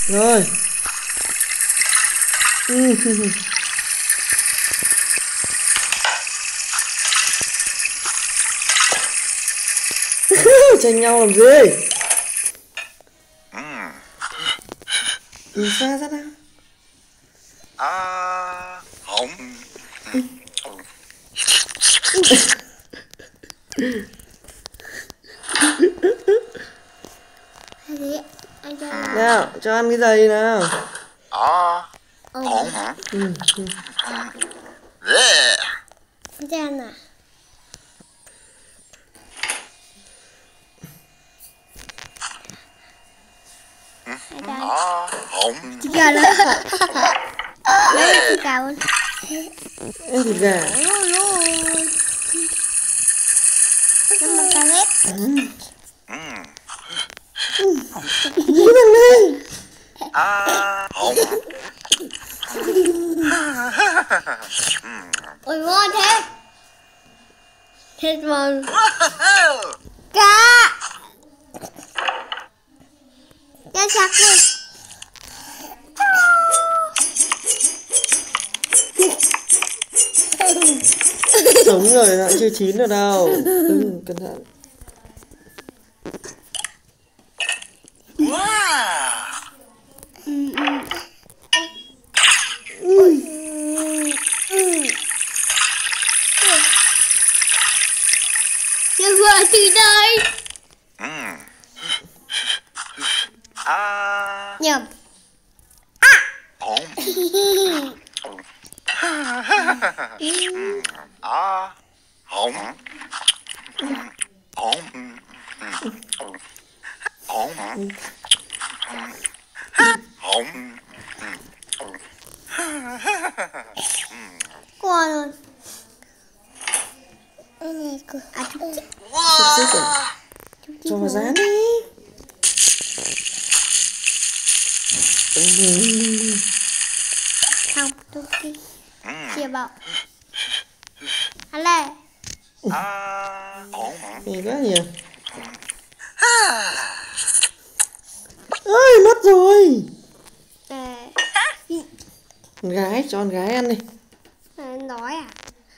Rồi. Tranh nhau làm gì? Nhìn xa ra nào. Không. Nào, cho ăn cái giày nào. Không hả? Ra nè. Không. Chị gà lên. Lấy chị gà lên. Em thịt gà. Nó một cà lét. Nhìn thằng này. Không. Ôi ngon thế. Thịt mừng. Cá. Cá sặc luôn. Sống rồi lại chưa chín được đâu. Cẩn thận. Chưa vừa từ đây. Nhầm. Không. Không. Không. Không. Qua luôn. Đây này cô. Xúc xích à? Cho vào rán đi. Không, tôi đi. Chia bọc. Ăn lên. Thì quá nhiều. Ơi, mất rồi. Con gái, cho con gái ăn đi. Đói à?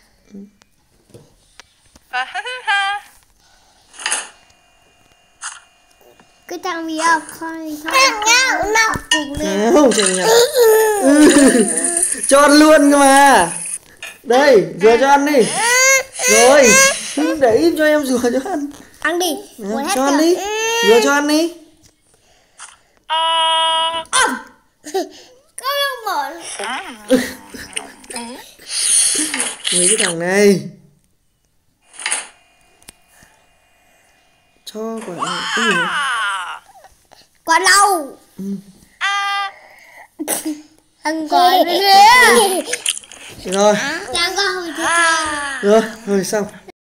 Cái thằng gì không? Con gì thôi. Cùng lên. Không, trời nhỉ. Cho ăn luôn cơ mà. Đây, rửa cho ăn đi. Rồi, để im cho em rửa cho ăn. Ăn đi. Cho ăn đi. Rửa cho ăn đi. Có không bỏ. Mấy cái thằng này. Cho quả cái gì? Quả lâu. Ăn quả nữa. Rồi. Đang có hồi Rồi, rồi xong.